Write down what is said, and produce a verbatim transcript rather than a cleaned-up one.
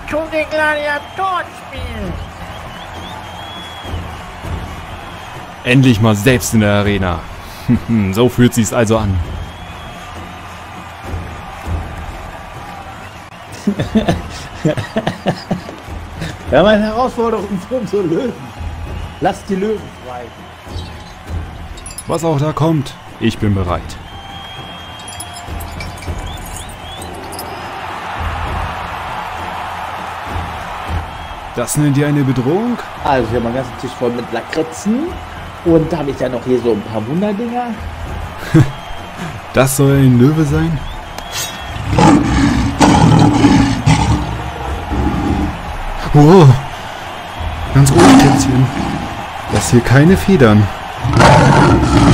zu den Gladiatorenspielen. Endlich mal selbst in der Arena. So fühlt sich's also an. Wir haben eine Herausforderung für unsere Löwen. Lasst die Löwen frei. Was auch da kommt, ich bin bereit. Das nennt ihr eine Bedrohung? Also, hier haben wir einen ganzen Tisch voll mit Lakritzen. Und da habe ich dann noch hier so ein paar Wunderdinger. Das soll ein Löwe sein? Wow, ganz ruhig, Kätzchen. Lass hier keine Federn.